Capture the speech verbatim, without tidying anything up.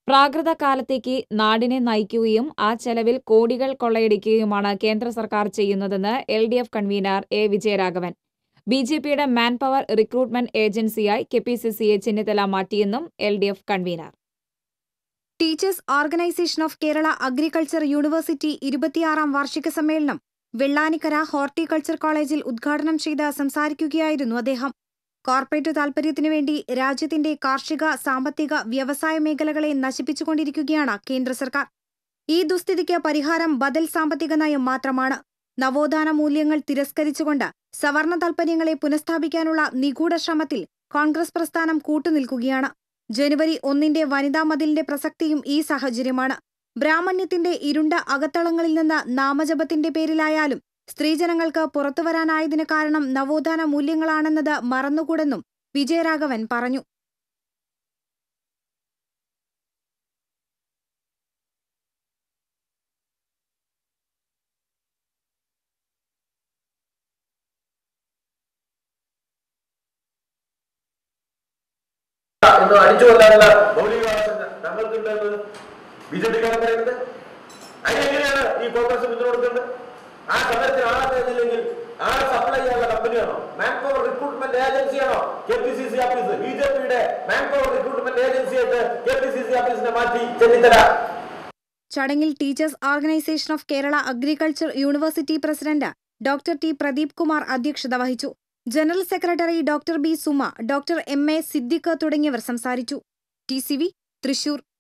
പ്രാകൃത കാലത്തേക്ക് നാടിനെ നയിക്കുകയും ആ ചെലവിൽ കോടികൾ കൊള്ളയടിക്കുകയുമാണ് കേന്ദ്ര സർക്കാർ ചെയ്യുന്നതെന്ന് L D F convener A Vijayaraghavan. B J പിയുടെ മാൻ പവർ റിക്രൂട്ട്മെന്റ് ഏജൻസിയായി കെ പി സി സിയെ ചെന്നിത്തല മാറ്റിയെന്നും L D F convener. Teachers organisation of Kerala agriculture university ഇരുപത്തിയാറാം വാർഷിക സമ്മേളനം വെള്ളാനിക്കര ഹോർട്ടികൾച്ചർ കോളേജിൽ ഉദ്ഘാടനം ചെയ്ത് സംസാരിക്കുകയായിരുന്നു അദ്ദേഹം. കോർപ്പറേറ്റ് താൽപര്യത്തിനു വേണ്ടി രാജ്യത്തിന്റെ കാർഷിക, സാമ്പത്തിക, വ്യവസായ മേഖലകളെ നശിപ്പിച്ചുകൊണ്ടിരിക്കുകയാണ് കേന്ദ്ര സർക്കാർ. ഈ ദുസ്ഥിതിക്ക് പരിഹാരം ബദൽ സാമ്പത്തിക നയം മാത്രമാണ്. നവോത്ഥാന മൂല്യങ്ങൾ തിരസ്കരിച്ചുകൊണ്ട് സവർണ താൽപര്യങ്ങളെ പുനഃസ്ഥാപിക്കാനുള്ള നിഗൂഢ ശ്രമത്തിൽ കോൺഗ്രസ് പ്രസ്ഥാനം കൂട്ടുനിൽക്കുകയാണ്. ജനുവരി ഒന്നിന്റെ വനിതാ മതിലിന്റെ പ്രസക്തിയും ഈ സാഹചര്യമാണ്. ബ്രാഹ്മണ്യത്തിന്റെ ഇരുണ്ട അകത്തളങ്ങളിൽ നിന്ന് നാമജപത്തിന്റെ പേരിലായാലും സ്ത്രീജനങ്ങൾക്ക് പുറത്തുവരാനായതിന് കാരണം നവോത്ഥാന മൂല്യങ്ങളാണെന്നത് മറന്നുകൂടെന്നും വിജയരാഘവൻ പറഞ്ഞു. അടിച്ചുകൊല്ലാനുള്ള മൗലികാവകാശം ഞങ്ങൾക്കുണ്ടെന്ന് ബി ജെ പിക്കാരെ പറയുന്നത്. അതിനെങ്ങനെയാണ് ഈ കോൺഗ്രസ് പിന്തുണ കൊടുക്കുന്നത്? ആ സമരത്തിന് ആളെ കഴിഞ്ഞില്ലെങ്കിൽ ആളെ സപ്ലൈ ചെയ്യാനുള്ള കമ്പനിയാണോ? മാൻ പവർ റിക്രൂട്ട്മെന്റ് ഏജൻസിയാണോ K P C C office? B J പിയുടെ മാൻ പവർ റിക്രൂട്ട്മെന്റ് ഏജൻസിയായിട്ട് കെ പി സി സി ഓഫീസിനെ മാറ്റി ചെന്നിത്തല. ചടങ്ങിൽ teachers organisation of Kerala agriculture university president doctor T Pradeep Kumar അധ്യക്ഷത വഹിച്ചു. General secretary doctor B Suma, doctor M A Siddique തുടങ്ങിയവർ സംസാരിച്ചു. T C V Thrissur.